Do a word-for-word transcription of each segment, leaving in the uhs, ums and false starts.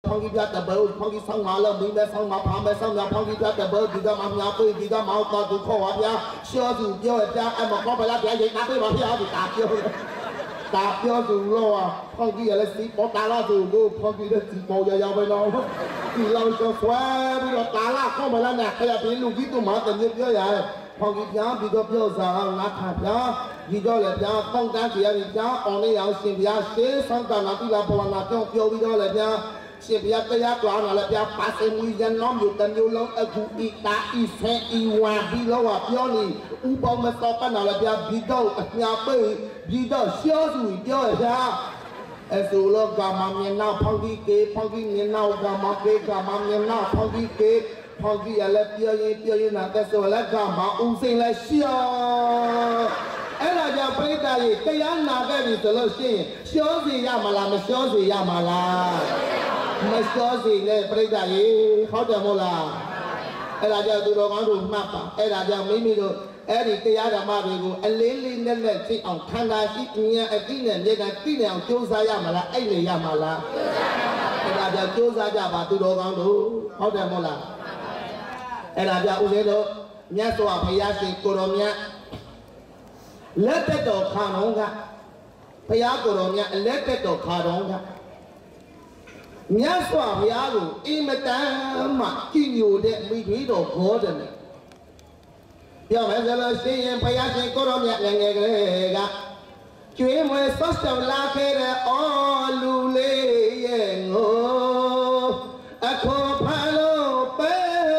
phong kỳ piat bơ phong kỳ sang mà là mình bé sang mà phàm bé sang nhà phong kỳ piat bơ đi ra mà nhà tôi đi ra máu to tôi khó à pia xưa dù piao pia em mà có phải là pia gì ta tôi mà pia thì ta piao ta piao dù lo phong kỳ là xí bỏ ta lo dù cô phong kỳ là xí bỏ giờ giờ bây giờ thì lâu cho khóe bây giờ ta là không phải là nè bây giờ bên lục cái tôi mà tự nhiên piao vậy phong kỳ piao bị có piao giờ ngã thả piao vì đó là piao phong cách gì vậy piao ông ấyเอาxin piao sẽ sang ta làที่เราภาวนาจ้องpiao vì đó là piao xin piao cái giá quá là piao phát sinh nguy dân nó nhiều cần nhiều lắm ở khu y tá y xe y hoa vì đó là piao này u bao mà sao cái nào là piao vì đó nhà bơi vì đó xưa rồi piao là piao ở số lo cả mà miền nào phong kỳ kế phong kỳ miền nào cả mà kế cả mà miền nào phong kỳ kế phong kỳ là piao gì piao gì nào cái số là cả mà u sinh là xưaအဲ့ဒါကြောင့်ပြိတ္တာကြီးတရားနာခဲ့ပြီဆိုလို့ရှိရင်ရှောစီရမလားမရှောစီရမလားမရှောစီနဲ့ပြိတ္တာကြီးဟုတ်တယ်မို့လားအဲ့ဒါကြောင့်သူတော်ကောင်းတို့မှတ်ပါအဲ့ဒါကြောင့်မိမိတို့အဲ့ဒီတရားဓမ္မတွေကိုအလေးလေးနဲ့နဲ့သိအောင်ခန္ဓာရှိဉာဏ်အသိနဲ့မြေတာသိနေအောင်ကြိုးစားရမလားအဲ့လေရမလားအဲ့ဒါကြောင့်ကြိုးစားကြပါသူတော်ကောင်းတို့ဟုတ်တယ်မို့လားအဲ့ဒါကြောင့်ဦးဇင်းတို့မြတ်စွာဘုရားရှင်ကိုတော်မြတ်လက်တက်တော်ခါတော်ကဘုရားကိုယ်တော်မြတ်အလက်တက်တော်ခါတော်ကမြတ်စွာဘုရားကိုအင်မတန်မှကြည်ညိုတဲ့မိထွေးတော်ဘောတယ်နဲ့ပြောမယ်ဆိုလို့ရှိရင်ဘုရားရှင်ကိုယ်တော်မြတ်ငယ်ငယ်ကလေးကကျွေးမွေဆော့ဆော့လာခဲ့တဲ့အော်လူလေးရဲ့ငိုအခုဖမ်းလို့ပဲ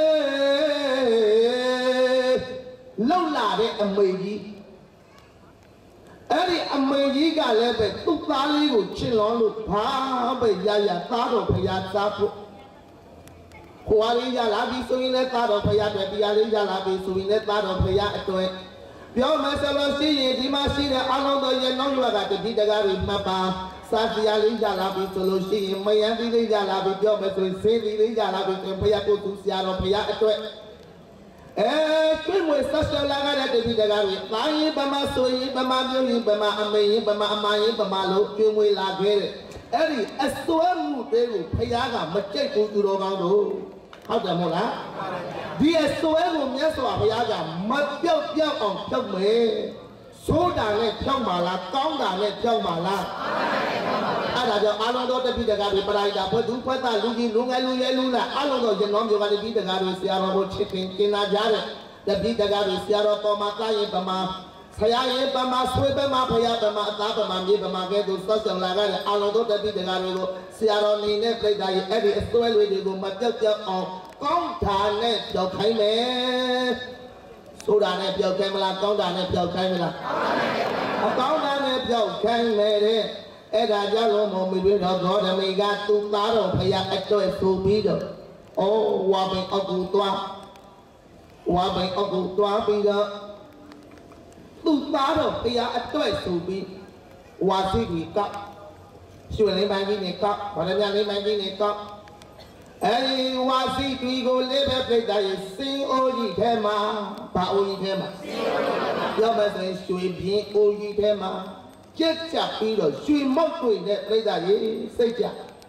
လုံလာတဲ့အမေကြီးအဲ့ဒီအမေကြီးကလည်းပဲသူ့သားလေးကိုချစ်လွန်လို့ဘာပဲရရသားတော်ဖရာသားဖို့ခွာလေးရလာပြီဆိုရင်လည်းသားတော်ဖရာတွေတရားလေးရလာပြီဆိုရင်လည်းသားတော်ဖရာအတွက်ပြောမယ်ဆိုလို့ရှိရင်ဒီမှာရှိတဲ့အလုံးတော်ရဲ့နောက်ရွာကတတိတကားတွေမှတ်ပါစာတရားလေးရလာပြီဆိုလို့ရှိရင်မယံတိလေးရလာပြီပြောမယ်ဆိုရင်စေတီလေးရလာပြီဆိုရင်ဖရာကိုသူဆရာတော်ဖရာအတွက်အဲကျွေးမွေဆက်ဆက်လာခဲ့တဲ့တတိတကားတွေတာရင်ပမာဆိုရင်ပမာပြောရင်ပမာအမေရင်ပမာအမရင်ပမာလို့ကျွေးမွေလာခဲ့တဲ့အဲ့ဒီအစွဲမှုတွေကိုဖယားကမကြိတ်ဘူးသူတော်ကောင်းတို့ဟုတ်တယ်မဟုတ်လားဒီအစွဲကိုမြတ်စွာဘုရားကမပြောက်ပြောက်အောင်ဖြုတ်မယ်ဆိုးတာနဲ့ဖြောက်ပါလားကောင်းတာနဲ့ဖြောက်ပါလားအဲ့ဒါကြောင့်အာလုံးတော်တပိတကားတွေပရိုက်တာဘုသူဖွက်တာလူကြီးလူငယ်လူရဲလူလားအာလုံးတော်ကျွန်တော်မျိုးကတပိတကားတွေဆရာတော်ကိုချစ်ခင်ကျင်နာကြတဲ့တပိတကားတွေဆရာတော်ပေါ်မှာတာရင်ပမာဆရာရင်ပမာဆွေပမာဖယားပမာအသားပမာမြေပမာကဲသို့စောဆောင်လာကြတဲ့အာလုံးတော်တပိတကားတွေကိုဆရာတော်နေနဲ့ပြိတ္တာရဲ့အဲ့ဒီအစွဲလေးတွေကိုမပြောက်ပြောက်အောင်ကောင်းတာနဲ့ပြောက်ခိုင်းမယ်ဆိုတာနဲ့ပြောက်ခိုင်းမလားကောင်းတာနဲ့ပြောက်ခိုင်းမလားအကောင်းတာနဲ့ပြောက်ခိုင်းမယ်တဲ့အဲ့ဒါကြောင့်လို့မမီတွေတော့ဂေါတမီကသူ့သားတော်ဖယားအတွက်ဆိုပြီးတော့ဩဝါပင်အောက်ကိုသွားဝါပင်အောက်ကိုသွားပြီးတော့သူ့သားတော်ဖယားအတွက်ဆိုပြီးဝါစီကြီးကရွှေလင်းပိုင်းကြီးနဲ့ကဘာလဲများလင်းပိုင်းကြီးနဲ့ကအဲဒီဝါစီကြီးကိုလေးပဲပြိတ္တာရဲ့စင်အိုးကြီးထဲမှာဘာအိုးကြီးထဲမှာပြောမယ်ဆိုရင်ရွှေပြင်းအိုးကြီးထဲမှာကြက်ကြပြီးတော့ရွှေမောက်တွေနဲ့ပြိတ္တာရဲ့စိတ်ကြ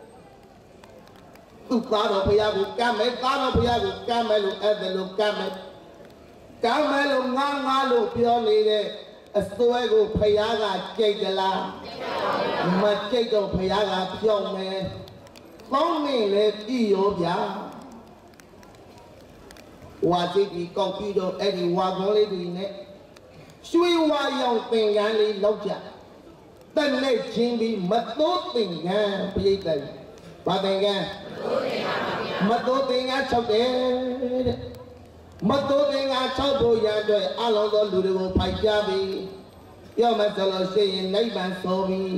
သူ့သားတော်ဘုရားကိုကမ်းမယ်သားတော်ဘုရားကိုကမ်းမယ်လို့အဲ့ဒါလို့ကမ်းမယ်ကမ်းမယ်လို့ငါငါလို့ပြောနေတဲ့အစွဲကိုဘုရားကကြိတ်ကြလားမကြိတ်တော့ဘုရားကဖြောင်းမယ်ပေါင်းနေလေပြည်ရောဗျာဝါစိတ်ကြီးကောက်ပြီးတော့အဲ့ဒီဝါကုန်းလေးတွေနဲ့ရွှေဝါရောင်ပင်ကန်းလေးလောက်ကြတက်နဲ့ချင်းပြီးမတိုးပင်ကန်းပြိတ္တာဘာပင်ကန်းမတိုးပင်ကန်းချုပ်တယ်တဲ့မတိုးပင်ကန်းချုပ်ဖို့ရတဲ့အလုံးသောလူတွေကိုဖိုက်ကြပြီးပြောမယ်ဆိုလို့ရှိရင်နိဗ္ဗာန်ဆိုပြီး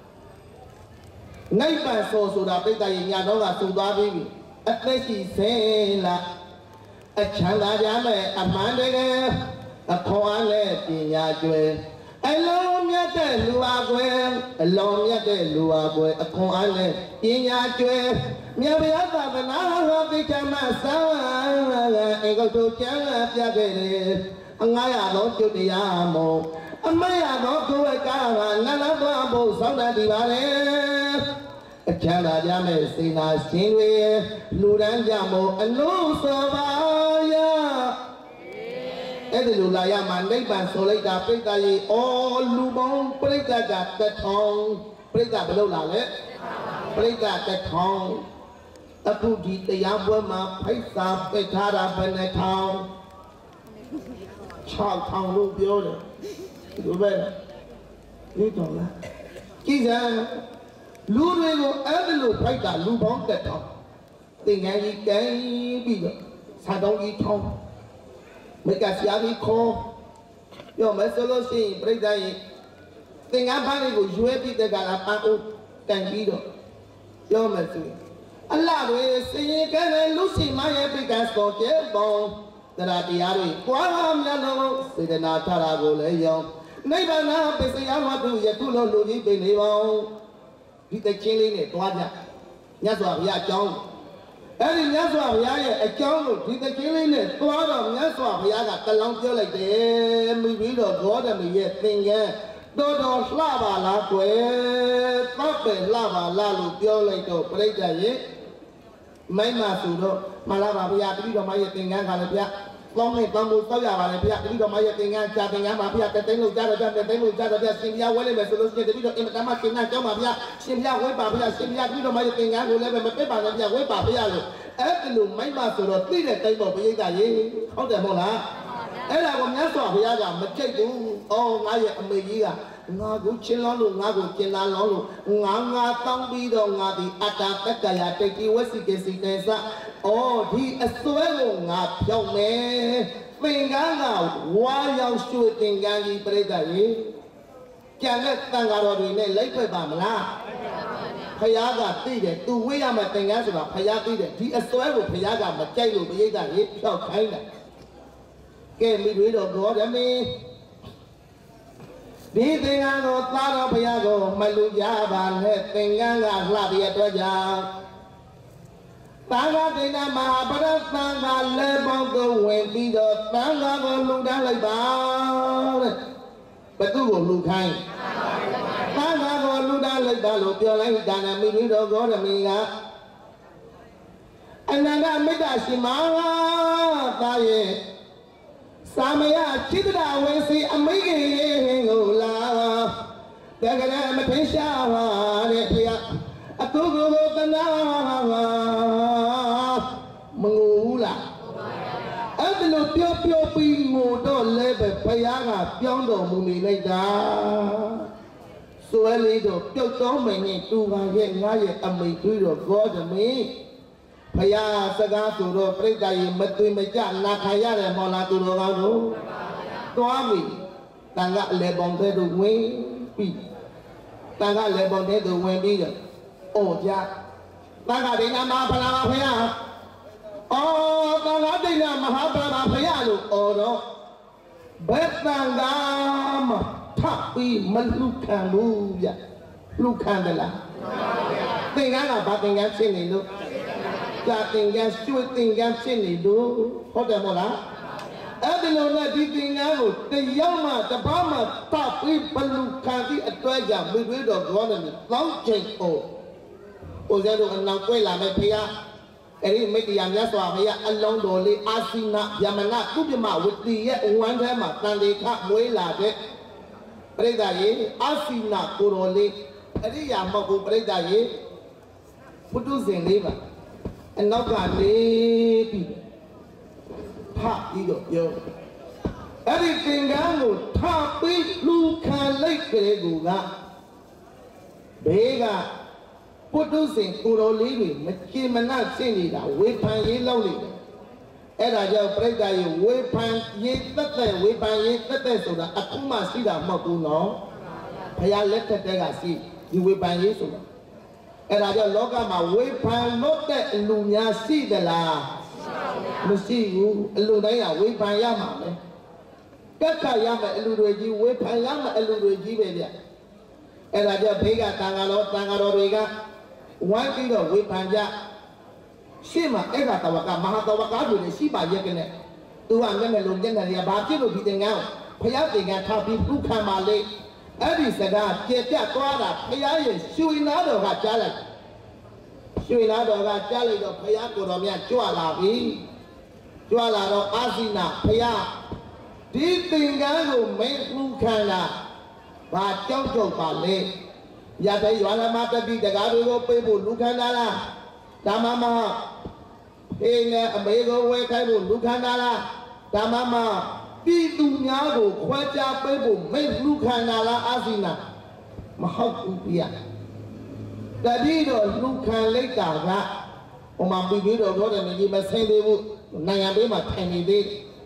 နိဗ္ဗာန်ဆိုဆိုတာပြိတ္တာရဲ့ညာတော့ကသုသွားပြီးပြီအသက်ရှိစင်လားအချမ်းသာကြမယ်အမှန်တကယ်အခေါ်အားနဲ့ပညာကျွယ်အလုံးမြတ်တဲ့လူအားကွယ်အလုံးမြတ်တဲ့လူအားကွယ်အခွန်အားနဲ့ပညာကျွယ်မြတ်ဗျာသာသနာဟောပိဋကမသာအေကုတ်တို့ကျမ်းပြခဲ့တယ်အငါရသောကျွတ်တရားမောအမရသောကိုယ်ကာကနလဘဖို့ဆောင်းတတ်ဒီပါလေအချမ်းသာကြမဲ့စေနာရှင်တွေလူတန်းကြမို့အလို့ဆိုပါရအဲ့ဒီလိုလာရမှာနိဗ္ဗာန်ဆိုလိုက်တာပြိတ္တရေအော်လူပေါင်းပြိတ္တကတထောင်ပြိတ္တဘယ်လိုလာလဲပြိတ္တတထောင်အခုဒီတရားပွဲမှာဖိတ်စာပိတ်ထားတာဘယ်နှထောင်၆ထောင်လို့ပြောတယ်ဒီလိုပဲဒီတော့လားကြည်စမ်းလူတွေကိုအဲ့ဒီလိုဖိုက်တာလူပေါင်းတက်တော့သင်္ကန်းကြီးကန်းပြီးတော့စာတောင်းကြီးထောင်းမိကဆရာကြီးခေါ်ပြောမယ်ဆိုလို့ရှိရင်ပြိဿရဲ့သင်္ကန်းပန်းတွေကိုရွေးပြီးတဲ့ကလာပန်းအိုးတန်ပြီးတော့ပြောမယ်ဆိုရင်အလှတွေစင်ရင်ကဲတဲ့လူစီမရဲ့ပိကစောကျဲပေါင်းတရားတရားတွေပွားများလုံးစေတနာထားတာကိုလည်းယောနိဗ္ဗာန်ပစ္စယဝတ္ထုယခုလုံးလူကြီးပြင်နေပါဦးဒီတချင်းလေးနဲ့တွားကြမြတ်စွာဘုရားအကြောင်းအဲ့ဒီမြတ်စွာဘုရားရဲ့အကြောင်းကိုဒီတချင်းလေးနဲ့တွားတော့မြတ်စွာဘုရားကတလောင်းပြောလိုက်တယ်မိပြီးတော့ဂေါတမီရဲ့သင်္ကန်းတော်တော်လှပါလားကွယ်တပ်ပဲလှပါလားလို့ပြောလိုက်တော့ပြိဿရဲ့မိုင်းမဆိုတော့မလာပါဘုရားတတိတော်မရဲ့သင်္ကန်းကလည်းဗျာကောင်းနေကောင်းလို့တောက်ရပါလေဗျာတတိတော်မရဲ့သင်္ကန်းကြာသင်္ကန်းပါဗျာတသိန်းလို့ကြားတော့ဗျာတသိန်းလို့ကြားတော့ဗျာရှင်ဘုရားဝဲလိုက်မယ်ဆိုလို့ရှိရင်တတိတော်အင်မတန်မှသင်္ကန်းကြောင်းပါဗျာရှင်ဘုရားဝဲပါဗျာရှင်ဘုရားတတိတော်မရဲ့သင်္ကန်းကိုလည်းပဲမပစ်ပါနဲ့ဗျာဝဲပါဗျာလို့အဲ့ဒီလိုမိုက်ပါဆိုတော့သိတဲ့တိုင်းပေါ်ပရိသတ်ရေဟုတ်တယ်မဟုတ်လားအဲ့ဒါကိုမြတ်စွာဘုရားကမကြိတ်ဘူးအော်ငါရဲ့အမေကြီးကငါကိုချင်းလောလို့ငါကိုကျင်လာလောလို့ငါငါတောင်းပြီးတော့ငါဒီအတ္တတက္ကရာတိတ်တိဝစီကေစီတေသအော်ဒီအစွဲကိုငါဖြောက်မယ်သင်္ကန်းကဝါရောက်ရွှေသင်္ကန်းကြီးပြိတ္တရေကျန်တဲ့တန်ဃာတော်တွေနဲ့လိုက်ဖက်ပါမလားဖယားကသိတယ်သူဝေးရမယ်သင်္ကန်းဆိုတာဖယားသိတယ်ဒီအစွဲကိုဖယားကမကြိုက်လို့ပြိတ္တရေဖြောက်ခိုင်းတယ်ကဲမိတွေတော့တော်တယ်မင်းဒီသင်္ကန်းကိုသားတော်ဘုရားကိုမလူကြပါနဲ့သင်္ကန်းကလှပြီးအတွက်ကြောင့်သာဂတိဏမဟာပရသံဃာလက်ပေါင်းကိုဝင်ပြီးတော့သံဃာကိုလူတန်းလိုက်ပါတဲ့ဘသူကိုလူခိုင်းသံဃာကိုလူတန်းလိုက်ပါလို့ပြောလိုက်တာနဲ့မိမိတော်ဂေါတမီကအနန္တမေတ္တာရှင်မသာရဲ့သာမယจิตတဝေစီအမိကေကိုလာတကယ်မထင်ရှားပါတဲ့ဖေအတူကိုတနာမငိုဘူးလားအဲ့ဒီလိုပြောပြောပြီးငိုတော့လဲပဲဘုရားကပြောင်းတော်မူနေလိုက်တာစွဲလေးတော့ပြုတ်တော်မင်းနဲ့တူပါရဲ့ငါရဲ့အမိတွေးတော့ဂေါတမီဘုရားစကားဆိုတော့ပြိတ္တရေမသွေမကြနာခံရတယ်မော်လာသူတော်ကောင်းတို့သွားပြီတန်ကအလေပေါင်းတဲ့သူဝင်ပြီးတန်ကလေပေါင်းတဲ့သူဝင်ပြီးတော့အော်ကြတန်ကဒိဏမဟာဖလာပါဘုရားအော်တန်ကဒိဏမဟာဖလာပါဘုရားလို့အော်တော့ဘယ်တန်ကမှထပ်ပြီးမလူခံဘူးဗျလူခံတယ်လားသင်္ကန်းကဘာသင်္ကန်းဖြစ်နေလို့ကြာသင်္ကန်းရွှေသင်္ကန်းဖြစ်နေလို့ဟုတ်တယ်မဟုတ်လားအဲ့ဒီလိုနဲ့ဒီသင်္ကန်းကိုတယောက်မှတပားမှတပ်ပြီးဘလူခံပြီးအတွက်ကြောင့်မိတွေတော်ကောတယ်တောင်းချိန်အိုးအိုးစဲတို့အနောက်ကွဲလာမဲ့ဖေရအဲ့ဒီမိတ္တရာမြတ်စွာဘုရားအလုံးတော်လေးအာစီနာယမနာကုပြမဝတိရဲ့ဝမ်းထဲမှာတန်လေခမွေးလာတဲ့ပြိဿရေအာစီနာကိုတော်လေးအရိယာမဟုတ်ဘူးပြိဿရေဘုဒ္ဓဇင်လေးပါအနောက်ကနေပြီးထပြီးတော့ပြောအဲ့ဒီသင်္ကန်းကိုထပြီးလူခံလိုက်ကြတဲ့ကူကဘေးကပုထုဇဉ်ကိုတော်လေးတွေမချေမနှဖြစ်နေတာဝေဖန်ရေးလောက်နေတယ်အဲ့ဒါကြောင့်ပြိတ္တာရေဝေဖန်ရေးသက်သက်ဝေဖန်ရေးသက်သက်ဆိုတာအခုမှရှိတာမဟုတ်ဘူးနော်ဘုရားလက်ထက်တည်းကရှိဒီဝေဖန်ရေးဆိုတာအဲ့ဒါကြောင့်လောကမှာဝေဖန်လို့တဲ့အလူများရှိသလားမရှိဘူးအလူတိုင်းကဝေဖန်ရမှာပဲကက်ခရမယ်အလူတွေကြီးဝေဖန်ရမယ်အလူတွေကြီးပဲဗျအဲ့ဒါကြောင့်ဘေးကတန်ဃာတော်တန်ဃာတော်တွေကဝိုင်းပြီးတော့ဝေဖန်ကြရှေ့မှာအဲ့ဒါတဝကမဟာတဝကတွေလည်းရှိပါရဲ့ကနဲ့သူကမျက်နှာလုံးမျက်နှာတွေကဘာဖြစ်လို့ဒီသင်္ကန်းဘုရားသင်္ကန်းထားပြီးပုခံပါလေအဲ့ဒီစကားကျေပြတ်သွားတာဘုရားရဲ့ရွှေနာတော်ကကြားလိုက်ရွှေလာတော်ကကြားလိုက်တော့ဖယားကိုတော်မြတ်ကြွလာပြီကြွလာတော့အာဇိနာဖယားဒီသင်္ကန်းကိုမင်းလူခန္ဓာဘာကြောက်ကြောက်ပါလဲရတဲ့ရွာလမတပိတကားတွေကိုပေးဖို့လူခန္ဓာလားဒါမှမဟုတ်အေးနဲ့အမေကိုဝဲခိုင်းဖို့လူခန္ဓာလားဒါမှမဟုတ်ပြည်သူများကိုခွဲခြားပေးဖို့မင်းလူခန္ဓာလားအာဇိနာမဟုတ်ဘူးပြတတိတော့လူခံလိုက်တာကဟိုမှာပြည်ပြီးတော့တော့တယ်မကြီးမဆင်းသေးဘူးနိုင်ငံပေးမှာထိုင်နေသေး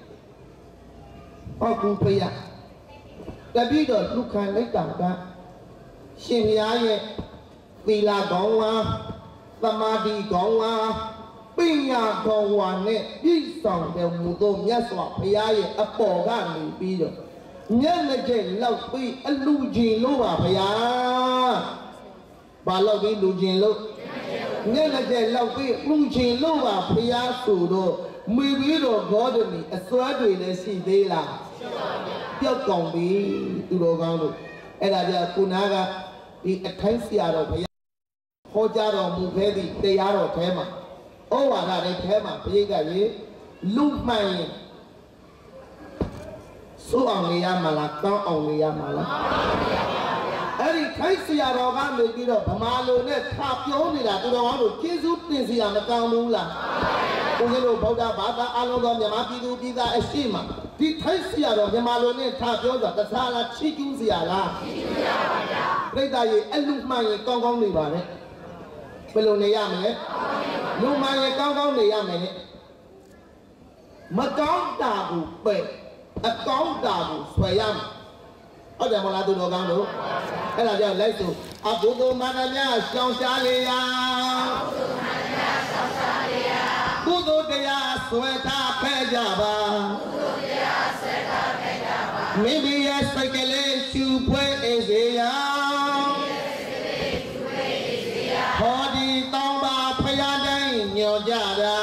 ဟုတ်ကူပြတတိတော့လူခံလိုက်တာကရှင်ဘုရားရဲ့သီလကောင်းလားသမာဓိကောင်းလားပညာကောင်းဝါနဲ့ပြည့်စုံတယ်မူသောမြတ်စွာဘုရားရဲ့အပေါ်ကနေပြီးတော့မျက်နှာကျက်လောက်ပြီးအလူကြီးလို့ပါဘုရားဘာလို့ဒီလူချင်းလို့မျက်နှာကျက်လောက်ပြီးလူချင်းလို့ပါဘုရားဆိုတော့မွေပြီးတော့ဂေါဒမီအစွဲတွေလည်းရှိသေးလားရှိပါဗျာပြောက်ကောင်ပြီသူတော်ကောင်းတို့အဲ့ဒါကြောင့်ကုနာကဒီအထိုင်းဆရာတော်ဘုရားဟောကြားတော်မူခဲ့သည့်တရားတော်ထဲမှာဩဝါဒတဲ့ထဲမှာဘုရားကရေလူမှန်ရင်စိုးအောင်နေရမှာလားကောင်းအောင်နေရမှာလားအဲ့ဒီခိုင်းဆရာတော်ကနေပြီးတော့ဗမာလိုနဲ့ထပြောနေတာသူတော်ကောင်းတို့ကျေးဇူးတင်စရာမကောင်းဘူးလားကိုကြီးတို့ဗုဒ္ဓဘာသာအလုံးစုံမြန်မာပြည်သူပြည်သားအရှိမဒီထိုင်းဆရာတော်မြန်မာလိုနဲ့ထပြောတာတခြားလားချီးကျူးစရာလားချီးကျူးစရာပါဗျာပြိတ္တာရေအလူမှန်ရင်ကောင်းကောင်းနေပါနဲ့ဘယ်လိုနေရမလဲလူမှန်ရင်ကောင်းကောင်းနေရမယ်နဲ့မကောင်းတာကိုပဲအကောင်းတာကိုဆွဲရမယ်ဟုတ်တယ်မလားသူတော်ကောင်းတို့အဲ့ဒါကြောင့်လိုက်ဆိုအဘုဒ္ဓမန္တမြရှောင်းရှားလေရာကုသိုလ်တရားဆွဲထားခဲ့ကြပါကုသိုလ်တရားဆွဲထားခဲ့ကြပါမိမိရဲ့စိတ်ကလေးရှုဖွေးအေးစေရာဟောဒီတောင်းပါဖရာတိုင်းညွန်ကြတာ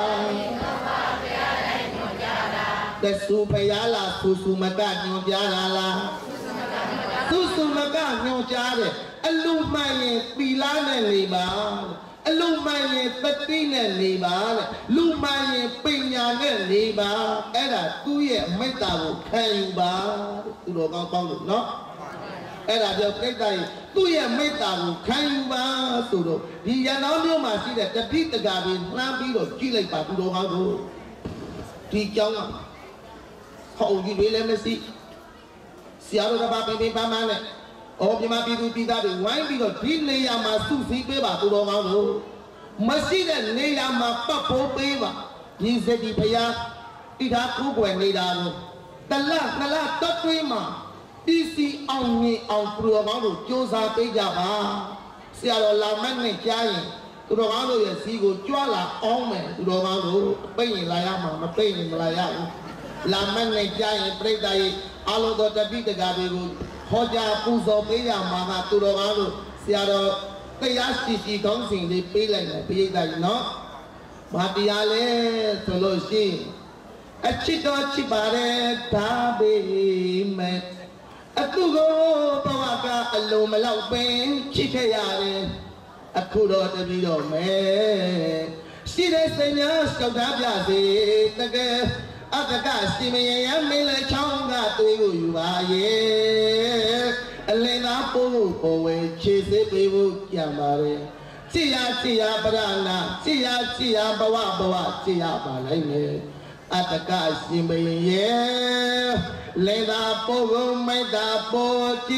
တဆူဖရာလားဆူဆူမကညွန်ကြတာလားဆူဆူမကညွန်ကြတယ်အလူမှန်ရင်ပီလာနဲ့နေပါအလူမှန်ရင်သတိနဲ့နေပါတဲ့လူမှန်ရင်ပညာနဲ့နေပါအဲ့ဒါသူ့ရဲ့မေတ္တာကိုခံယူပါသူတော်ကောင်းကောင်းလို့နော်အဲ့ဒါကြောင့်ပြိတ္တာရင်သူ့ရဲ့မေတ္တာကိုခံယူပါဆိုတော့ဒီရန်တော်မျိုးမှာရှိတဲ့တတိတကာတွေနှမ်းပြီးတော့ကြည့်လိုက်ပါသူတော်ကောင်းတို့ဒီကြောင်းကဟောကြီးတွေလည်းမရှိဆရာတော်ကပါပင်ပင်ပန်းပန်းနဲ့အော်ပြမပြည်သူပြည်သားတွေဝိုင်းပြီးတော့ဒီနေရာမှာစုစည်းပေးပါသူတော်ကောင်းတို့မရှိတဲ့နေရာမှာပတ်ဖို့ပေးပါဒီစတိဖျားဣထာကိုယ်ွယ်နေတာလို့တလနှစ်လတက်သွင်းမှာဒီစီအောင်မြင်အောင်သူတော်ကောင်းတို့စ조사ပေးကြပါဆရာတော်လာမတ်နဲ့ကြားရင်သူတော်ကောင်းတို့ရဲ့စီကိုကြွလာအောင်မယ်သူတော်ကောင်းတို့ပိတ်ရင်လာရမှာမပိတ်ရင်မလာရဘူးလာမတ်နဲ့ကြားရင်ပြိတ္တာရဲ့အလုံးတော်တပိတကာတွေကိုဟောကြားပူဇော်ပေးရမှာကသူတော်ကောင်းတို့ဆရာတော်တရားရှိရှိကောင်းစဉ်လေးပေးလိုက်တယ်ပြိတ္တာကြီးနော်ဘာတရားလဲဆိုလို့ရှိရင်အချစ်တော်ချစ်ပါတယ်ဒါပေမဲ့အတူကိုဘဝကအလုံးမလောက်ပင်ချစ်ခဲ့ရတယ်အခုတော့တပြီးတော့မယ်ရှိတဲ့စိတ်များလျှောက်ထားပြစေတကယ်အတကစီမယရမင်းလည်းချောင်းကတွေးကိုယူပါရဲ့အလင်းသားပို့ဖို့ပေါ်ဝဲခြေစေးပေးဖို့ကြံပါလေကြည်ရကြည်ရပရဏကြည်ရကြည်ရဘဝဘဝကြည်ရပါလိုက်မယ်အတကစီမယရလင်းသားပို့ကိုမိုက်တာပို့ကြ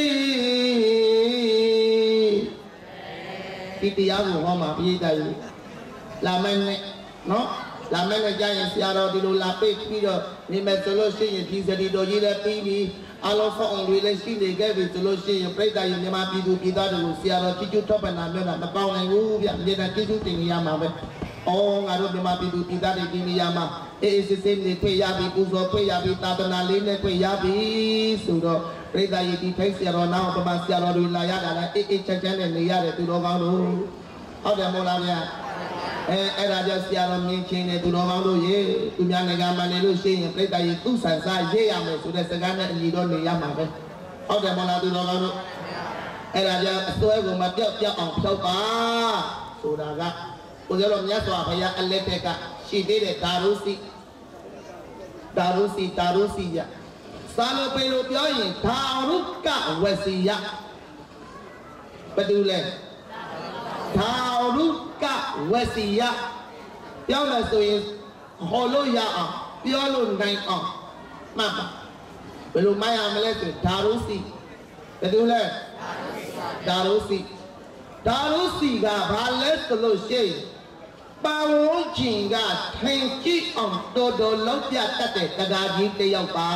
ည်ဒီတရားကိုဟောမှာပြည့်တယ်လာမယ်နော်လာမယ်နဲ့ကြာရင်ဆရာတော်ဒီလိုလာပိတ်ပြီးတော့နေမယ်ဆိုလို့ရှိရင်ဒီစတိတော်ကြီးလည်းပြီးပြီးအလုံးစုံတွေလည်းရှိနေခဲ့ပြီဆိုလို့ရှိရင်ပြိတ္တာရင်မြန်မာပြည်သူပြည်သားတွေကိုဆရာတော်ကြည်ကျူးထောက်ပံ့တာမျိုးတာမကောင်းနိုင်ဘူးဗျအမြဲတမ်းကြည်ကျူးတင်ရမှာပဲ။အော်ငါတို့မြန်မာပြည်သူပြည်သားတွေဒီနေရာမှာအေးအေးဆေးဆေးနေခွင့်ရပြီပူဇော်ခွင့်ရပြီသာသနာလေးနဲ့ခွင့်ရပြီဆိုတော့ပြိတ္တာရင်ဒီထိုက်ဆရာတော်နောက်ပပဆရာတော်တွေလာရတာလည်းအေးအေးချမ်းချမ်းနဲ့နေရတယ်သူတော်ကောင်းတို့ဟုတ်တယ်မို့လားဗျာအဲအဲ့ဒါကြောင့်ဆရာတော်မြင်ချင်းနဲ့သူတော်ကောင်းတို့ရေသူများနိုင်ငံမှာနေလို့ရှိရင်ပြိတ္တာရေသူ့ဆန်စားရေးရမယ်ဆိုတဲ့စကားနဲ့အညီတော့နေရမှာပဲဟုတ်တယ်မလားသူတော်ကောင်းတို့အဲ့ဒါကြောင့်အစွဲကိုမပြောက်ပြောက်အောင်ဖြောက်ပါဆိုတာကဦးဇောတော်မြတ်စွာဘုရားအလက်ထက်ကရှိသေးတဲ့ဓာရုစီဓာရုစီဓာရုစီရစာလို့ပေလို့ပြောရင်ဓာရုကဝစီယဘယ်သူလဲဓာရုကဝစီယပြောမယ်ဆိုရင်ဟောလို့ရအောင်ပြောလို့နိုင်အောင်မှတ်ပါဘယ်လိုမှတ်ရမလဲဆိုဓာရုစီဘယ်သူလဲဓာရုစီဓာရုစီကဘာလဲဆိုလို့ရှိရင်ပတ်ဝန်းကျင်ကထင်ကြည့်အောင်တော်တော်လောက်ပြတတ်တဲ့တရားကြီးတစ်ယောက်ပါ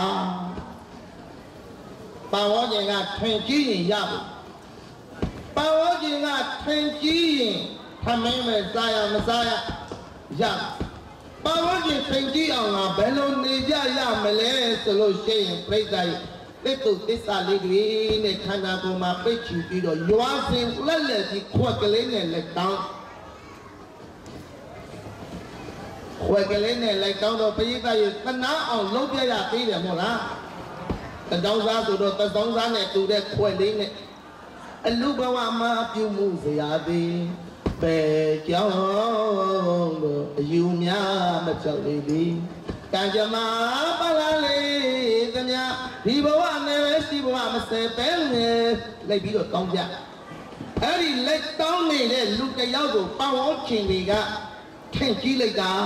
ပတ်ဝန်းကျင်ကထင်ကြည့်ရင်ရဘူးပတ်ဝန်းကျင်ကထင်ကြည့်ရင်ထမင်းပဲစားရမစားရရပတ်ဝန်းကျင်ထင်ကြည့်အောင်ကဘယ်လိုနေကြရမလဲဆိုလို့ရှိရင်ပြိဿရဲ့တိတ်တုသစ္စာလေးတွေနဲ့ခန္ဓာကိုယ်မှာပိတ်ချူပြီးတော့ရွာစင်လက်လက်ကြီးခွက်ကလေးနဲ့လက်တောင်းခွက်ကလေးနဲ့လက်တောင်းတော့ပြိဿရဲ့သနာအောင်လုပ်ပြရသေးတယ်မို့လားတတောင်းစားဆိုတော့တတောင်းစားနဲ့တူတဲ့ခွက်လေးနဲ့အလူဘဝမှာပြုမှုစရာသည်ပဲကြောင်းလို့အယူများမကြောက်လေသည်ကံကြမ္မာပါလာလေသမျှဒီဘဝနဲ့ပဲရှိဘဝမစဲပဲနဲ့လိုက်ပြီးတော့တောင်းကြအဲ့ဒီလက်တောင်းနေတဲ့လူတယောက်ကိုပတ်ဝန်းကျင်တွေကထင်ကြည့်လိုက်တာ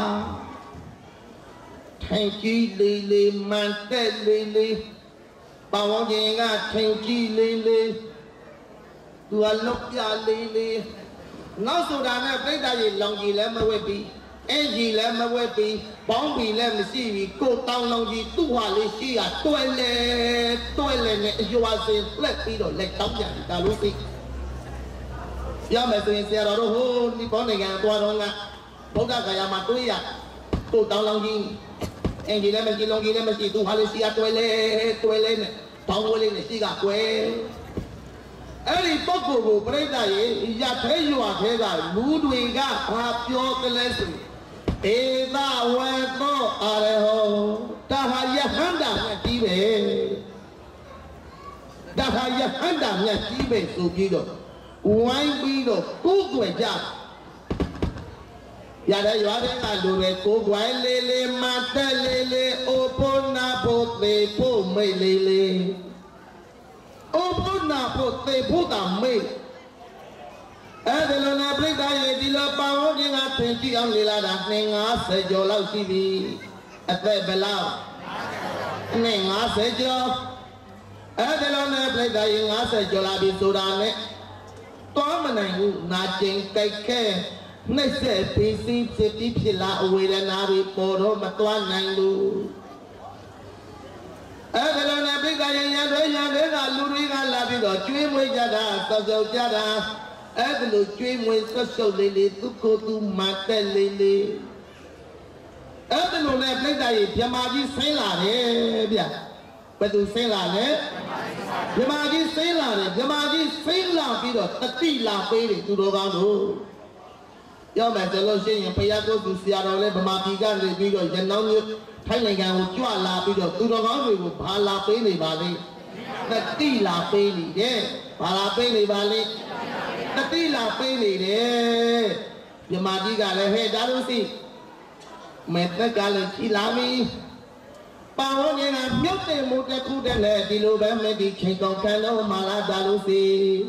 ထင်ကြည့်လေလေမှန်တဲ့လေလေပတ်ဝန်းကျင်ကထင်ကြည့်လေလေသူကလုတ်ပြလေးလေးနောက်ဆိုတာနဲ့ပြိတ္တာကြီးလောင်ကြီးလည်းမဝက်ပြီးအင်ကြီးလည်းမဝက်ပြီးဘောင်းပြီးလည်းမရှိပြီးကိုတောင်းလောင်ကြီးသူ့ဟာလေးရှိရတွဲလေတွဲလေနဲ့အရွာစင်လက်ပြီးတော့လက်တောင်းပြန်ဒါလို့သိရမယ်ဆိုရင်ဆရာတော်တို့ဟိုဒီဘောနိုင်ငံသွားတော့ကဗုဒ္ဓဂယာမှာတွေးရကိုတောင်းလောင်ကြီးအင်ကြီးလည်းမရှိလောင်ကြီးလည်းမရှိသူ့ဟာလေးရှိရတွဲလေတွဲလေနဲ့ဘောင်းဝဲလေးနဲ့ရှိကကွယ်အဲ့ဒီပုဂ္ဂိုလ်ကိုပြိဿရေရသေးရွာသေးကလူတွေကဘာပြောကလေးဆိုဧသဝေသောအာရဟောတဟာယဟန္တာမြတ်ကြီးပဲတဟာယဟန္တာမြတ်ကြီးပဲဆိုပြီးတော့ဝိုင်းပြီးတော့ကိုးကွယ်ကြရတဲ့ရွာတွေကလူတွေကိုးကွယ်လေးလေးမတက်လေးလေးအိုပုနာဖို့သေးဖို့မိတ်လေးလေးအိုပုနာဖို့သေဖို့တာမေးအဲ့ဒီလိုနဲ့ပြိတ္တာရဲ့ဒီလိုပါဝန်းကျင်ကသင်ကြည့်အောင်လေလာတာနှစ်ငါးဆယ်ကျော်လောက်ရှိပြီအသက်ဘယ်လောက်နှစ်ငါးဆယ်ကျော်အဲ့ဒီလိုနဲ့ပြိတ္တာရဲ့ငါးဆယ်ကျော်လာပြီဆိုတာနဲ့တွားမနိုင်ဘူးနာကျင်ကြိုက်ခဲနှိမ့်ဆက်ပြီးစီးဖြစ်ပြီးဖြစ်လာအဝေဒနာတွေပေါ်တော့မတွားနိုင်ဘူးအဲ့ဒါလည်းပြိတ္တာရရတွေရတွေကလူတွေကလာပြီးတော့ကျွေးမွေးကြတာစောစောကြတာအဲ့ဒါလိုကျွေးမွေးဆွတ်ဆုပ်လေးလေးသူကိုယ်သူမတက်လေးလေးအဲ့ဒါလိုနဲ့ပြိတ္တာရမြမကြီးဆင်းလာတယ်ဗျဘယ်သူဆင်းလာလဲမြမကြီးဆင်းလာတယ်မြမကြီးဆင်းလာပြီးတော့တတိလာပေးတယ်သူတော်ကောင်းတို့ပြောမယ်ဆိုလို့ရှိရင်ဘုရားကိုယ်သူဆရာတော်လည်းဗမာပြည်ကနေပြီးတော့ရနောင်းမျိုးထိုင်းနိုင်ငံကိုကြွလာပြီးတော့သူတော်ကောင်းတွေကိုဘာလာပေးနေပါလဲတတိလာပေးနေတယ်ဘာလာပေးနေပါလဲတတိလာပေးနေတယ်မြမကြီးကလည်းဟဲ့ဒါလို့သိမေတ္တကလည်းကြည်လာပြီပါဝန်းကျင်ကမြုပ်တယ်မို့တခုတည်းနဲ့ဒီလိုပဲမေတ္တိချိန်ကောင်းခံလို့မလာဒါလို့သိ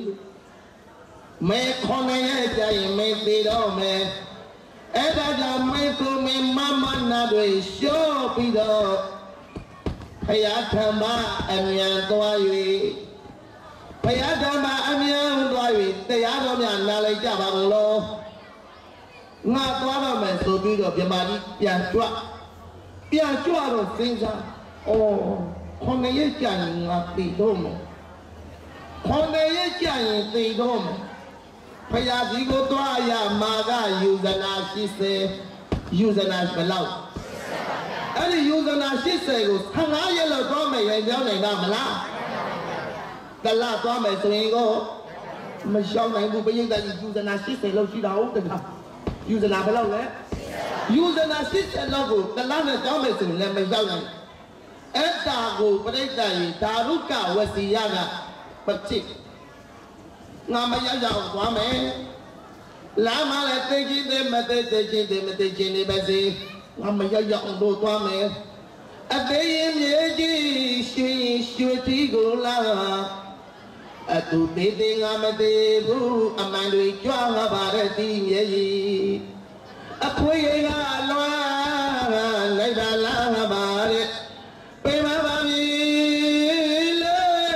မေခေါ်နေရဲ့ကြရင်မေသေးတော့မယ်အဲ့ဒါကြောင့်မေကိုမေမမနာတွေရှော့ပြီးတော့ဖယားဓမ္မအမြန်သွား၍ဖယားဓမ္မအမြန်သွား၍တရားတော်များနားလိုက်ကြပါဦးလို့ငါသွားတော့မယ်ဆိုပြီးတော့မြမကြီးပြန်ကြွပြန်ကြွတော့စဉ်းစားဩခေါင်းရဲ့ကြရင်ငါသိတော့မယ်ခေါင်းရဲ့ကြရင်သိတော့မယ်ဖယားကြီးကိုတွားရမာကယူဇနာရှိစေယူဇနာဘယ်လောက်အဲ့ဒီယူဇနာရှိစေကိုဆယ်ငါးရက်လောက်တွားမယ်ရင်ပြောင်းနိုင်တာမလားတလားတွားမယ်ဆိုရင်ကိုမရှောင်းနိုင်ဘူးပရိသတ်ကြီးယူဇနာရှိစေလောက်ရှိတာဟုတ်တခါယူဇနာဘယ်လောက်လဲယူဇနာရှိစေလောက်ကိုတလားနဲ့တွားမယ်ဆိုရင်လည်းမရောက်နိုင်အဲ့တာကိုပရိသတ်ကြီးဓာရုကဝစီယကပဋိငါမရောက်ကြအောင်သွားမယ် Lama le teji de mate teji de mate chini basi. Ngam ya ya ondo tua me. Ade yeji shi shi gola. Atu tete ngam te bu amandui chua ngabarati yeji. Aku ye ga loa lai da la ngabare. Pe ma ba mi le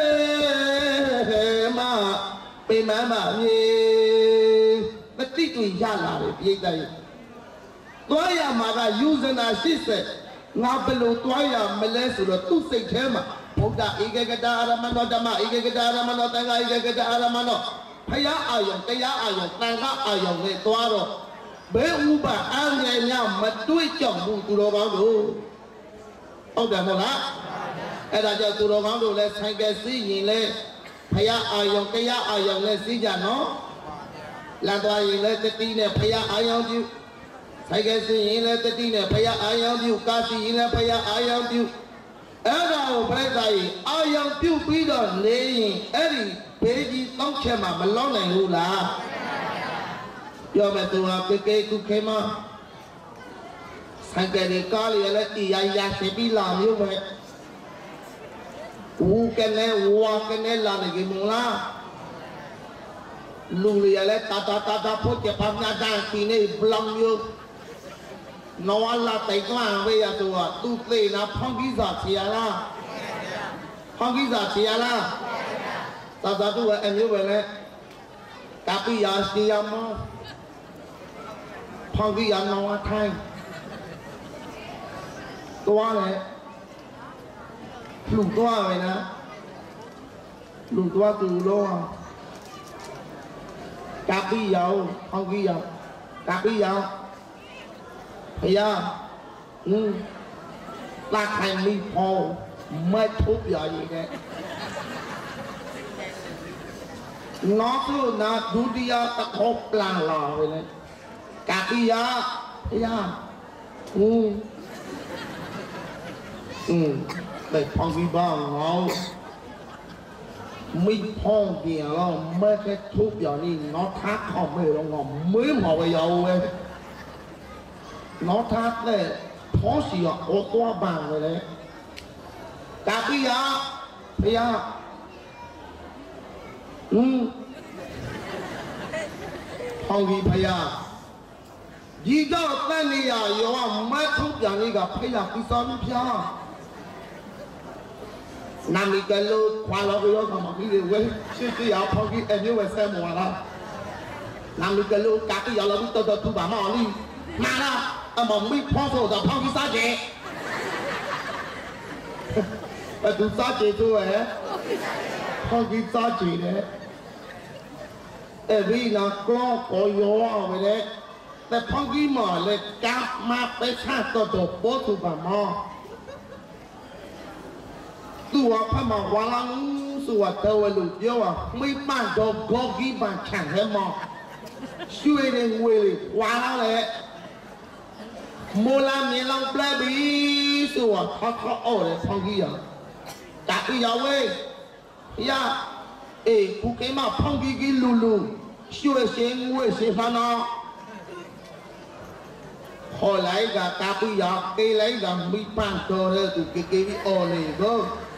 ma pe ma ba mi. Mati tu ya la re pi dai. Tua ya ma ga usana shi se. Ngā pelu tua ya mele sura tu se kema. Buddha ike kata aramano dhamma ike kata aramano tanga ike kata aramano. Phaya ayong kaya ayong tanga ayong le tua ro. Be uba ane nya matui chong bu tu ro gang do. Ông được không ạ? Cái đó cho tu ro gang do le sai cái si yin le. Phaya ayong kaya ayong le si ja no. Lan tua yin le teti ne phaya ayong ju. Sai cái si yin le teti ne phaya ayong ju. Ka si yin le phaya ayong ju. Ở đâu phải vậy? Ayong ju pi do le yin. Eri pe ji tong che ma ma lo nai lu la. Yo me tu a ke ke ku ke ma. Sai cái de ka le le ti ya ya se bi la myo me. U ke ne wa ke ne la ne ke mu la. Lu le le ta ta ta ta pho che pa na da ti ne blang yo. No la tai kwa we ya tu a tu te na phong ki sa chi ya la. Phong ki sa chi ya la. Ta ta tu a myo we le. Ka pi ya si ya mo. Phong ki ya no a thai. Tua le. Lu tua we na. Lu tua tu lo a. Ka pi ya phong ki ya. Ka pi ya. Thấy chưa? Ừ. Ta thành mi phô mới thuốc giờ gì đấy. Nó cứ là đủ đi ta khóc làng lò vậy đấy. Cả đi á. Thấy chưa? Ừ. Ừ. Đây phong vi bao ngầu. Mi phô kìa nó mới cái thuốc giờ đi nó thác không mới nó ngon mới mò bây giờ ấy. Nó thác đấy, thó xì ở ô tô bằng rồi đấy. Cả bây giờ, bây giờ, ừ, không gì bây giờ, gì đó tên này à, yêu à, mấy thuốc giờ này gặp bây giờ cái son phía, nam đi cái lô, khoa lô cái lô không mà cái điều quên, chứ chứ giờ không cái em yêu về xem mùa đó, nam đi cái lô, cả cái giờ là biết tôi tôi thu bà mò đi, mà đó. À mà mi phong phô da phong ki sa che. À tu sa che tu à? Phong ki sa che đấy. Ê vì nó có có yếu à vậy đấy.แต่phong ki mà lại cáp mà phải sát tổ tổ bố tu bà mò. Tu à phải mà hóa lăng su à tàu lụt yếu à. Mi bàn đồ gò ki bàn chẳng hết mò. Xuôi đến nguy hóa lăng đấy. Mô la miền long ple bi sủa khó khó ổ đấy phong kia cả bây giờ vậy ya ê cụ cái mà phong kia cái lù lù xuôi xe nguôi xe pha nó hồi lấy cả cả bây giờ cái lấy cả mi pan to đấy tụ cái cái ổ này cơ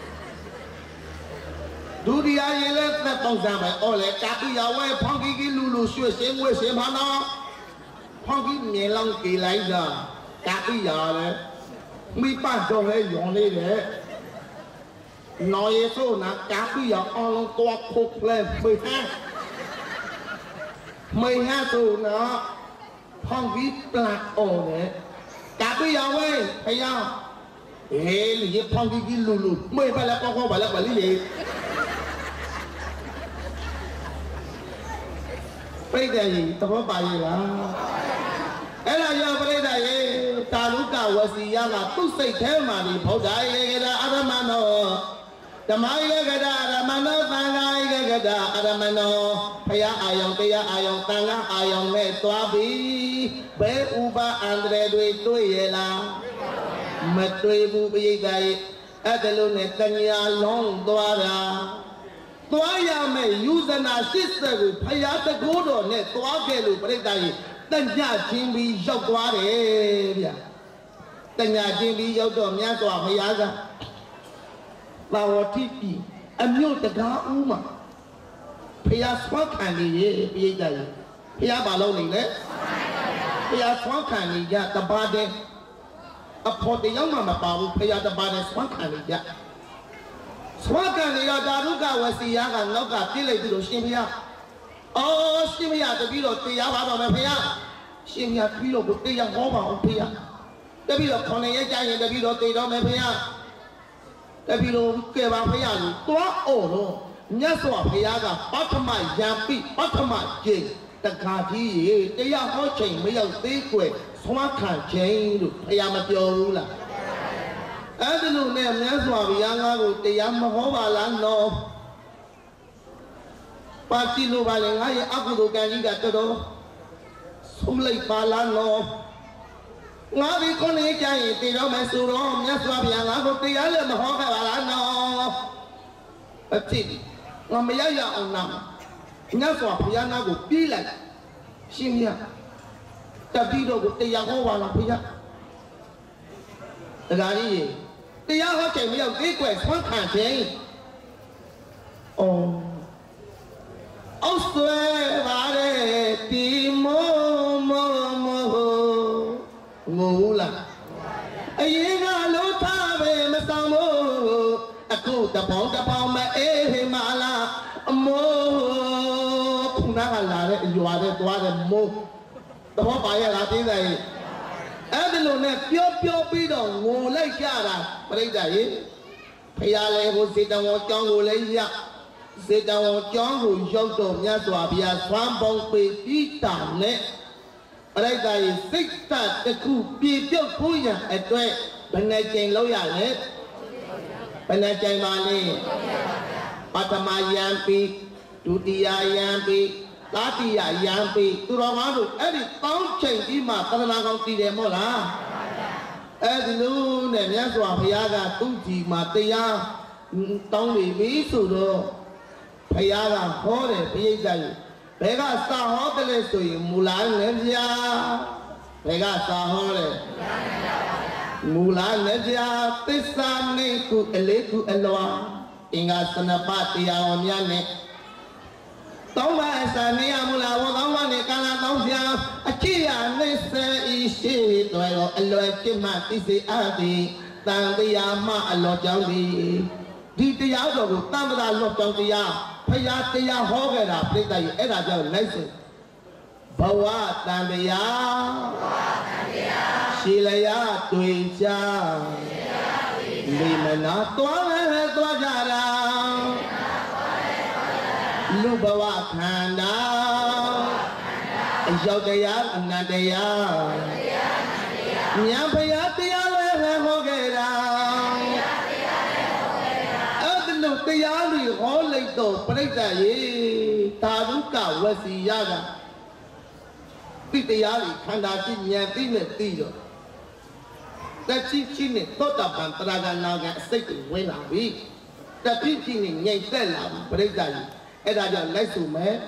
đủ đi ai lên là tông ra vậy ổ lấy cả bây giờ vậy phong kia cái lù lù xuôi xe nguôi xe pha nó phong kia miền long kỳ lấy giờ cả bây giờ này mi ban cho lấy dùng đi đấy nói số là cả bây giờ on toa khục lên mười hai mười hai số nó phong vít lạc ổ đấy cả bây giờ vậy thấy không ê lý phong vít cái lù lù mười phải là con con phải là quản lý gì bây giờ gì tao có bài gì là ấy là do bây giờ ấy ta lúc cả vợ gì là tu xây thế mà đi phổ đại cái đó Aramano, Tamai cái đó Aramano, Tangai cái đó Aramano, phải ayong phải ayong tanga ayong mẹ toa bi, bé uba Andre đuôi đuôi vậy là, mẹ đuôi bu bây giờ, ở đây luôn này tanya long toa ra, သွားရမယ်ယူဇနာရှစ်ဆက်ကိုဖယားတကိုးတော်နဲ့သွားခဲ့လို့ပြိတ္တာကြီးတညချင်းပြီးရောက်သွားတယ်ဗျတညချင်းပြီးရောက်တော့မြတ်စွာဘုရားကသာဝတိပြည်အမြို့တကားဦးမှာဖယားဆွမ်းခံနေရဲ့ပြိတ္တာကြီးဖယားဘာလုပ်နေလဲဖယားဆွမ်းခံနေကြတပါးတဲ့အဖို့တယောက်မှမပါဘူးဖယားတပါးတဲ့ဆွမ်းခံနေကြဆွမ်းခံနေရတာရုကဝစီယာကနောက်ကပြစ်လိုက်ပြီးတော့ရှင်ဖယားအော်ရှင်ဖယားတပည့်တော်တရားပါတော်မယ်ဖယားရှင်ဖယားပြီးတော့ကိုတရားဟောပါအောင်ဖယားတပည့်တော်ခေါင်းရကြရင်တပည့်တော်တည်တော်မယ်ဖယားတပည့်တော်ကဲပါဖယားကိုသွားအော်တော့မြတ်စွာဘုရားကပထမယံပိပထမကျင့်တခါကြီးရေတရားဟောချိန်မရောက်သေးကွယ်ဆွမ်းခံခြင်းလို့ဘုရားမပြောဘူးလားအဲ့ဒီလိုနဲ့မြတ်စွာဘုရားငါကိုတရားမဟောပါလားနော်ပါတိလိုပါလေငါရဲ့အကုသိုလ်ကံကြီးကတော်တော်ဆုံးလိုက်ပါလားနော်ငါဒီကိုနေကြရင်တည်တော့မယ်ဆိုတော့မြတ်စွာဘုရားငါကိုတရားလည်းမဟောခဲ့ပါလားနော်အဖြစ်ငါမရရအောင်နာမြတ်စွာဘုရားနာကိုပြေးလိုက်ရှင်မြတ်တပည့်တော်ကိုတရားဟောပါလားဘုရားတခါကြီးတရားဟောချိန်မရောက်သေးကွယ်ဆွမ်းခံခြင်းအော်အောက်ဆွဲပါတဲ့ဒီမောမောမောငိုလားအရင်ကလို့ထားပဲမဆောင်ဘူးအခုတပေါင်းတပေါင်းမအေးဟိမလားအမိုးခုနကလာတဲ့အရွာတဲ့သွားတဲ့မိုးတော့ပါရလားတင်းတယ်အဲ့ဒီလိုနဲ့ပြောပြောပြီးတော့ငိုလိုက်ကြတာပြိတ္တာရေဖရာလည်းကိုစေတဝေါကျောင်းကိုလည်းရစေတဝေါကျောင်းကိုရောက်တော့မြတ်စွာဘုရားဆွမ်းပေါင်းပေးပြီးတာနဲ့ပြိတ္တာရေစိတ်တတခုပြေပြုတ်ဖို့ရန်အတွက်ဘယ်နဲ့ချိန်လောက်ရလဲဘယ်နဲ့ချိန်ပါလဲပထမယံပိဒုတိယယံပိတတိယယံပိသူတော်ဘာလို့အဲ့ဒီတောင်းချိန်ပြီးမှသဒ္ဒနာကောင်းတည်တယ်မို့လားအဲ့ဒီလိုနဲ့မြတ်စွာဘုရားကသူ့ကြီးမှာတရားတောင်းနေပြီဆိုတော့ဘုရားကဟောတယ်ပြိဿကြီးဘယ်ကစာဟောတယ်လဲဆိုရင်မူလာလည်းဗျာဘယ်ကစာဟောတယ်မူလာလည်းဗျာသစ္စာနေကုအလေးကုအလွာအင်္ဂါစနပတရားတော်များနဲ့တောင်းပါအစနေရမူလာဝကောင်းမနဲ့ကာလာတောင်းပြအချိရနေစေဤရှိတော်ရောအလွယ်ကျင့်မှသိစေအပ်သည်တန်တရားမှအလောကြောင်းသည်ဒီတရားတော်ကိုတန်တရားလောကြောင်းတရားဖရာတရားဟောခဲ့တာပြိတ္တာကြီးအဲ့ဒါကြောင့်လိုက်စေဘဝတန်တရားဘဝတန်တရားရှည်လျာတွေ့ကြလိမနာသွားလဲသွားကြတာလူဘဝခန္ဓာအရောက်တရားအနန္တရားဉာဏ်ဖရာတရားလည်းဟောခဲ့တာအဲ့ဒီလိုတရားတွေဟောလိုက်တော့ပြိတ္တာရေသာဓုကဝစီယကဒီတရားတွေခန္ဓာရှိဉာဏ်သိနဲ့သိတော့တချိချိနဲ့သောတာပန်တရာဂနာကအစိတ်ကိုဝင်လာပြီတပိချိနဲ့ငြိမ်သက်လာပြီပြိတ္တာရေအဲ့ဒါကြောင့်လိုက်ဆိုမယ်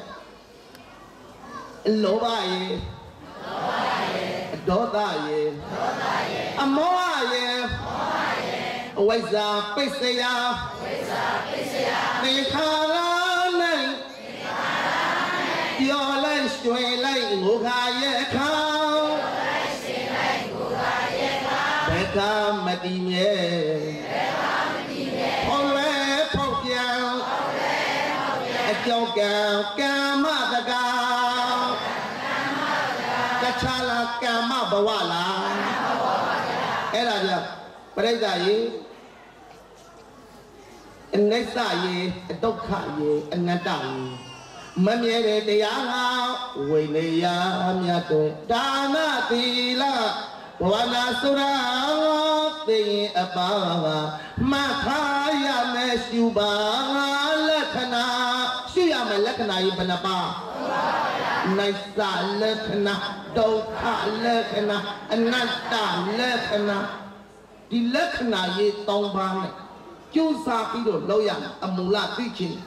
လောဘရေလောဘရေဒေါသရေဒေါသရေအမောဟရေမောဟရေအဝိဇ္ဇာပိစ္ဆယအဝိဇ္ဇာပိစ္ဆယသင်္ခါရနဲ့သင်္ခါရနဲ့ပြောလိုက်ရွှေလိုက်ငိုခါရဲ့ခေါင်းပြောလိုက်ရွှေလိုက်ငိုခါရဲ့ခေါင်းဘယ်ကမတည်မြဲဘယ်ကမတည်မြဲဟောလဲဖောက်ပြန်အကြောင်းကံကမ္မတကာတခြားလားကမ္မဘဝလားအဲ့ဒါကြောင့်ပြိတ္တာရေအနိစ္စရေအဒုက္ခရေအနတ္တရေမမြဲတဲ့တရားဟာဝိနည်းမြတ်တဲ့ဒါနသီလဘဝနာစုရာသိရင်အပါမှတ်ထားရမယ်ရှုပါလက္ခဏာရှုရမယ်လက္ခဏာကြီးဘယ်နှပါနိစ္စလက္ခဏာဒုက္ခလက္ခဏာအနတ္တလက္ခဏာဒီလက္ခဏာကြီး၃ပါးနဲ့ကျိုးစားပြီးတော့လောက်ရမယ်အမူလသိချင်း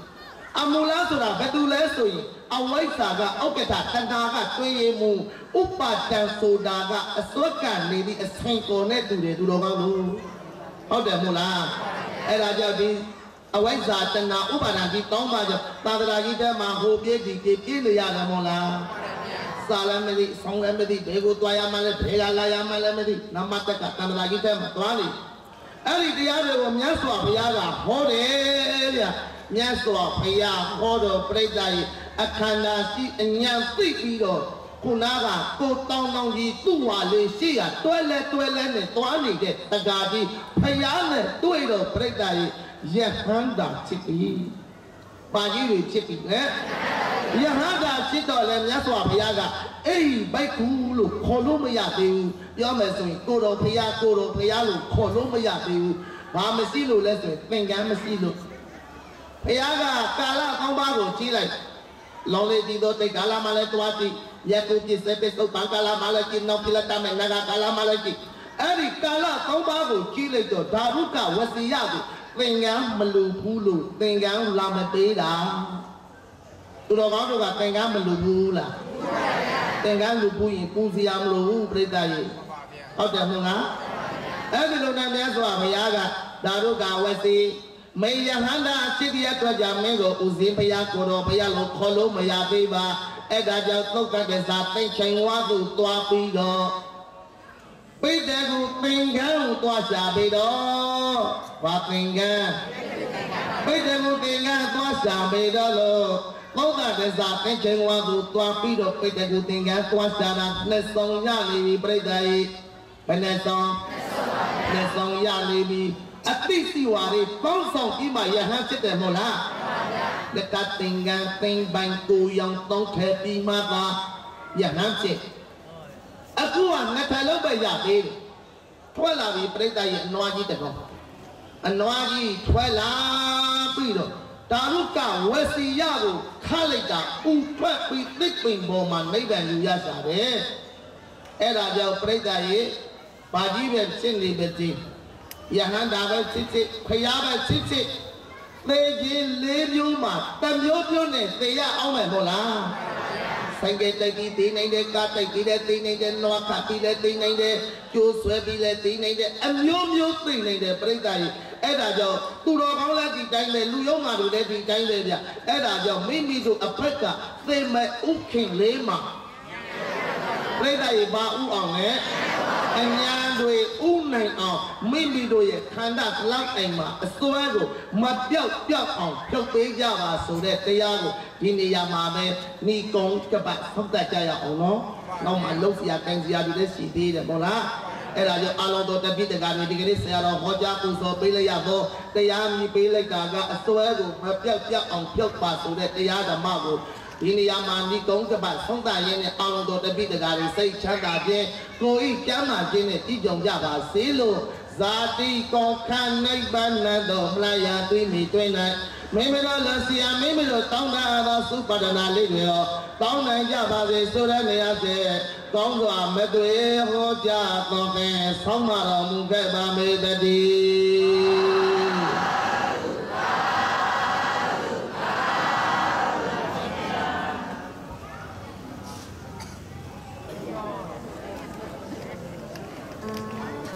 အမူလားဆိုတာဘယ်သူလဲဆိုရင်အဝိဇ္ဇာကဥက္ကဋ္ဌတဏှာကတွင်းရမှုဥပါဒံဆိုတာကအစွတ်ကနေပြီးအဆိုင်ပေါ်နဲ့တူတယ်သူတော်ကောင်းလို့ဟုတ်တယ်မို့လားအဲ့ဒါကြောင့်ဒီအဝိဇ္ဇာတဏှာဥပါဒံဒီတောင်းပါကြောင့်သာသနာကြီးတဲမှာဟိုပြည့်ဒီပြည့်ပြည့်နေရတယ်မို့လားစာလည်းမသိဆောင်းလည်းမသိဘယ်ကိုတွားရမှလဲဘယ်ကလာရမှလဲမသိနမတက်ကသာသနာကြီးတဲမှာတွားနေအဲ့ဒီတရားတွေကိုမြတ်စွာဘုရားကဟောတယ်ဗျမြတ်စွာဘုရားဟောတော်ပြိဿရဲ့အခန္ဓာရှိအញ្ញံသိပြီးတော့ခုနကကိုတောင်းတောင်းကြီးသူ့ဟာလေးရှိရတွဲလဲတွဲလဲနဲ့တွားနေတဲ့တက္ကာကြီးဘုရားနဲ့တွေ့တော့ပြိဿရဲ့ယဟန္တာဖြစ်ပြီပါကြီးတွေဖြစ်ပြီလေယဟန္တာဖြစ်တော့လေမြတ်စွာဘုရားကအေးဘိုက်ကူလို့ခေါ်လို့မရသေးဘူးပြောမယ်ဆိုရင်ကိုတော်ဘုရားကိုတော်ဘုရားလို့ခေါ်လို့မရသေးဘူးဘာမရှိလို့လဲဆိုရင်သင်္ကန်းမရှိလို့ဘုရားကကာလကောင်းပါကိုကြီးလိုက်လောလေဒီတော့တိတ်ကာလမှလည်းတွားကြည့်ယကုပြစ္ဆေပစ္စုပန်ကာလမှလည်းကြည့်နောက်ပြလတမေနဂကာလမှလည်းကြည့်အဲ့ဒီကာလကောင်းပါကိုကြီးလိုက်တော့ဓာရုကဝစီယကိုသင်္ကန်းမလူဘူးလို့သင်္ကန်းလာမပေးတာသူတော်ကောင်းတို့ကသင်္ကန်းမလူဘူးလားသင်္ကန်းလူဘူးရင်ပူစီရမလို့ပြိဿရေဟုတ်တယ်မဟုတ်လားအဲ့ဒီလိုနဲ့မြတ်စွာဘုရားကဓာရုကဝစီမေယဟန္တာဖြစ်တဲ့အတွက်ကြောင့်မင်းကိုဥစဉ်ဘုရားကိုတော်ဘုရားလို့ခေါ်လို့မရသေးပါအဲ့ဒါကြောင့်သုတ်ကတဲ့စာသိချိန်ဝါသူတွားပြီးတော့ပိတ်တဲ့ကိုသင်္ကန်းကိုတွားရှာပြီးတော့ဘာသင်္ကန်းပိတ်တဲ့ကိုသင်္ကန်းတွားရှာပြီးတော့လို့သုတ်ကတဲ့စာသိချိန်ဝါသူတွားပြီးတော့ပိတ်တဲ့ကိုသင်္ကန်းတွားရှာတာနှစ်ဆောင်ရနေပြီပြိဿရေဘယ်နဲ့ဆောင်နှစ်ဆောင်ရနေပြီအတိစီဝါရီပေါင်းဆောင်ပြီးမှယဟန်ဖြစ်တယ်မို့လားလက်ကသင်္ကန်းသင်္ပိုင်ကိုရောင်သုံးထည့်ပြီးမှသာယဟန်ဖြစ်အခုကနှစ်ထပ်လုံးပဲရသေးတယ်ထွက်လာပြီပြိဿရဲ့အနွားကြီးတကောင်အနွားကြီးထွက်လာပြီးတော့တာရုကဝစီယကိုခါလိုက်တာဥထွက်ပြီးသစ်ပင်ပေါ်မှာနိဗ္ဗာန်ယူရတာတယ်အဲ့ဒါကြောင့်ပြိဿရဲ့ဘာကြီးပဲဖြစ်နေပါသေးယဟန္တာပဲဖြစ်ဖြစ်ဖယားပဲဖြစ်ဖြစ်သေခြင်းလေးမျိုးမှာတမျိုးမျိုးနဲ့သေရအောင်မယ်မို့လားဆိုင်ကတိုက်ပြီးသိနိုင်တယ်ကားတိုက်ပြီးလည်းသိနိုင်တယ်နွားခတ်ပြီးလည်းသိနိုင်တယ်ကျိုးဆွဲပြီးလည်းသိနိုင်တယ်အမျိုးမျိုးသိနိုင်တယ်ပြိဿကြီးအဲ့ဒါကြောင့်သူတော်ကောင်းလည်းဒီတိုင်းပဲလူယုံမာတို့လည်းဒီတိုင်းပဲဗျအဲ့ဒါကြောင့်မိမိတို့အဖက်ကသေမဲ့ဥခင်လေးမှာပြိဿကြီးဘာဥအောင်လဲအညာတွေဥနိုင်အောင်မိမိတို့ရဲ့ခန္ဓာစလောက်အိမ်မှာအစွဲကိုမပြောက်ပြောက်အောင်ဖြုတ်ပေးကြပါဆိုတဲ့တရားကိုဒီနေရာမှာပဲဏီကုံကပတ်ဆုံးသက်ကြရအောင်နော်။နောက်မှလုံးစရာကိုင်းစရာတွေလည်းရှိသေးတယ်ပေါ့လား။အဲ့ဒါကြောင့်အလုံးတော်တပိတကတွေဒီကနေ့ဆရာတော်ဟောကြားပူဇော်ပေးလိုက်ရတော့တရားမြည်ပေးလိုက်တာကအစွဲကိုမပြောက်ပြောက်အောင်ဖြုတ်ပါဆိုတဲ့တရားဓမ္မကိုဒီနေရာမှာဏီကုံကပတ်ဆုံးသက်ရင်းနဲ့အလုံးတော်တပိတကတွေစိတ်ချမ်းသာခြင်းကိုယ်ဤကျမ်းမာခြင်းနဲ့တည်ကြုံကြပါစေလို့ဇာတိကောခဏနိဗ္ဗာန်တော်မလာရသွေးမိတွင်၌မိမိတို့လက်စီယာမိမိတို့တောင်းတသောသုပဒနာလေးတွေရောတောင်းနိုင်ကြပါစေဆိုတဲ့နေရာစေကောင်းစွာမသွေဟောကြားတော်ပင်ဆောင်းမတော်မူခဲ့ပါမေတ္တိ